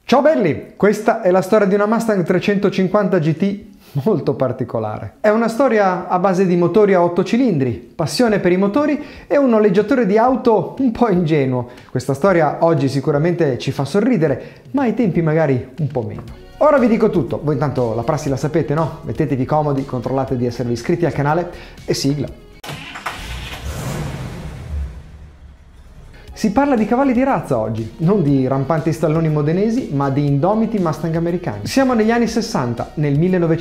Ciao belli, questa è la storia di una Mustang 350 GT molto particolare. È una storia a base di motori a 8 cilindri, passione per i motori e un noleggiatore di auto un po' ingenuo. Questa storia oggi sicuramente ci fa sorridere, ma ai tempi magari un po' meno. Ora vi dico tutto, voi intanto la prassi la sapete, no? Mettetevi comodi, controllate di esservi iscritti al canale e sigla. Si parla di cavalli di razza oggi, non di rampanti stalloni modenesi, ma di indomiti Mustang americani. Siamo negli anni 60, nel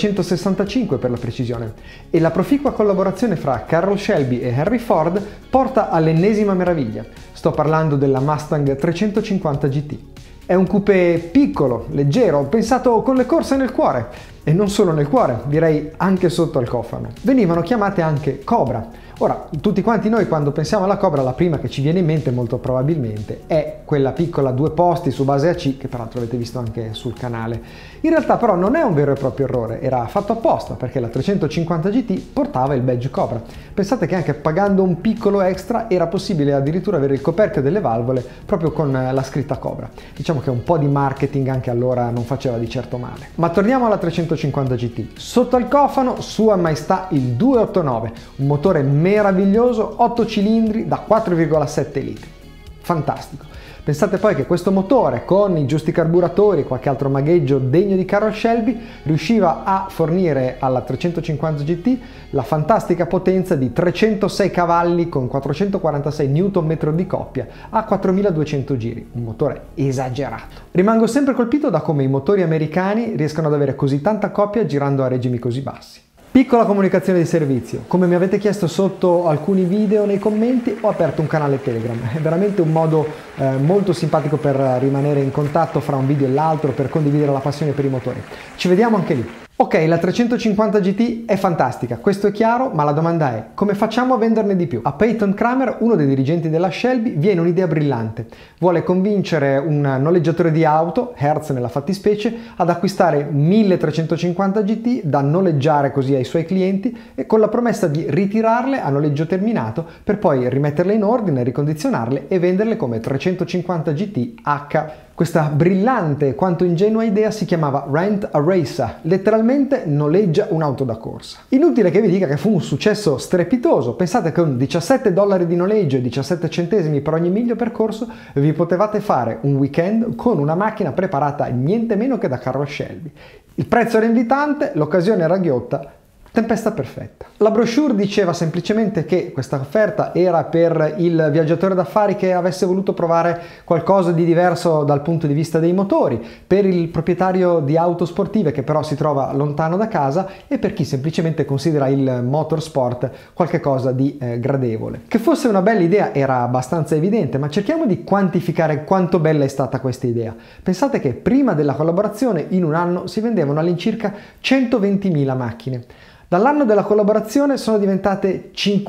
1965 per la precisione, e la proficua collaborazione fra Carroll Shelby e Henry Ford porta all'ennesima meraviglia. Sto parlando della Mustang 350 GT. È un coupé piccolo, leggero, pensato con le corse nel cuore. E non solo nel cuore, direi anche sotto al cofano. Venivano chiamate anche Cobra. Ora, tutti quanti noi quando pensiamo alla Cobra, la prima che ci viene in mente molto probabilmente è quella piccola 2 posti su base AC, che peraltro avete visto anche sul canale. In realtà però non è un vero e proprio errore, era fatto apposta perché la 350 GT portava il badge Cobra. Pensate che anche pagando un piccolo extra era possibile addirittura avere il coperchio delle valvole proprio con la scritta Cobra. Diciamo che un po' di marketing anche allora non faceva di certo male. Ma torniamo alla 350 GT. Sotto al cofano Sua Maestà il 289, un motore meraviglioso, 8 cilindri da 4,7 litri. Fantastico. Pensate poi che questo motore, con i giusti carburatori e qualche altro magheggio degno di Carroll Shelby, riusciva a fornire alla 350 GT la fantastica potenza di 306 cavalli con 446 Nm di coppia a 4200 giri, un motore esagerato. Rimango sempre colpito da come i motori americani riescano ad avere così tanta coppia girando a regimi così bassi. Piccola comunicazione di servizio, come mi avete chiesto sotto alcuni video nei commenti, ho aperto un canale Telegram, è veramente un modo molto simpatico per rimanere in contatto fra un video e l'altro, per condividere la passione per i motori. Ci vediamo anche lì. Ok, la 350 GT è fantastica, questo è chiaro, ma la domanda è: come facciamo a venderne di più? A Peyton Kramer, uno dei dirigenti della Shelby, viene un'idea brillante. Vuole convincere un noleggiatore di auto, Hertz nella fattispecie, ad acquistare 1350 GT da noleggiare così ai suoi clienti e con la promessa di ritirarle a noleggio terminato per poi rimetterle in ordine, ricondizionarle e venderle come 350 GT H. Questa brillante quanto ingenua idea si chiamava Rent a Racer, letteralmente noleggia un'auto da corsa. Inutile che vi dica che fu un successo strepitoso, pensate che con $17 di noleggio e 17 centesimi per ogni miglio percorso vi potevate fare un weekend con una macchina preparata niente meno che da Carroll Shelby. Il prezzo era invitante, l'occasione era ghiotta, tempesta perfetta. La brochure diceva semplicemente che questa offerta era per il viaggiatore d'affari che avesse voluto provare qualcosa di diverso dal punto di vista dei motori, per il proprietario di auto sportive che però si trova lontano da casa e per chi semplicemente considera il motorsport qualcosa di gradevole. Che fosse una bella idea era abbastanza evidente, ma cerchiamo di quantificare quanto bella è stata questa idea. Pensate che prima della collaborazione in un anno si vendevano all'incirca 120.000 macchine. Dall'anno della collaborazione sono diventate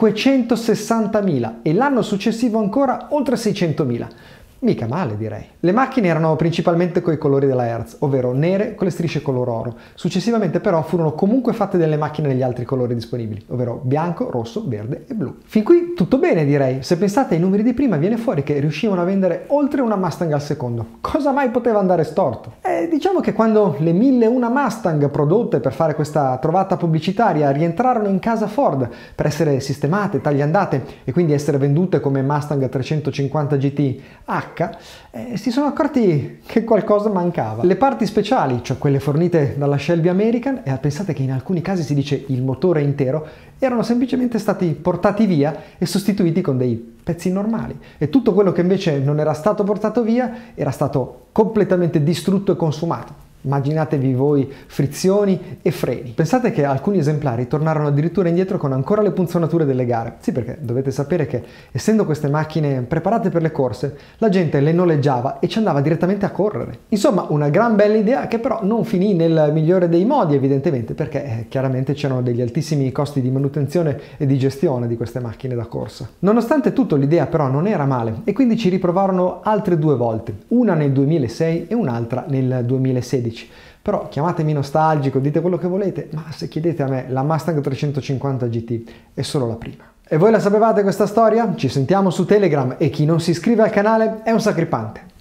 560.000 e l'anno successivo ancora oltre 600.000. Mica male, direi. Le macchine erano principalmente coi colori della Hertz, ovvero nere con le strisce color oro. Successivamente però furono comunque fatte delle macchine negli altri colori disponibili, ovvero bianco, rosso, verde e blu. Fin qui tutto bene, direi. Se pensate ai numeri di prima viene fuori che riuscivano a vendere oltre una Mustang al secondo. Cosa mai poteva andare storto? Diciamo che quando le 1001 Mustang prodotte per fare questa trovata pubblicitaria rientrarono in casa Ford per essere sistemate, tagliandate e quindi essere vendute come Mustang 350 GT H, si sono accorti che qualcosa mancava. Le parti speciali, cioè quelle fornite dalla Shelby American, e pensate che in alcuni casi si dice il motore intero, erano semplicemente stati portati via e sostituiti con dei pezzi normali. E tutto quello che invece non era stato portato via era stato completamente distrutto e consumato. Immaginatevi voi frizioni e freni. Pensate che alcuni esemplari tornarono addirittura indietro con ancora le punzonature delle gare. Sì, perché dovete sapere che essendo queste macchine preparate per le corse, la gente le noleggiava e ci andava direttamente a correre. Insomma, una gran bella idea che però non finì nel migliore dei modi, evidentemente, perché chiaramente c'erano degli altissimi costi di manutenzione e di gestione di queste macchine da corsa. Nonostante tutto, l'idea però non era male e quindi ci riprovarono altre 2 volte, una nel 2006 e un'altra nel 2016. Però chiamatemi nostalgico, dite quello che volete, ma se chiedete a me, la Mustang 350 GT è solo la prima. E voi la sapevate questa storia? Ci sentiamo su Telegram e chi non si iscrive al canale è un sacripante.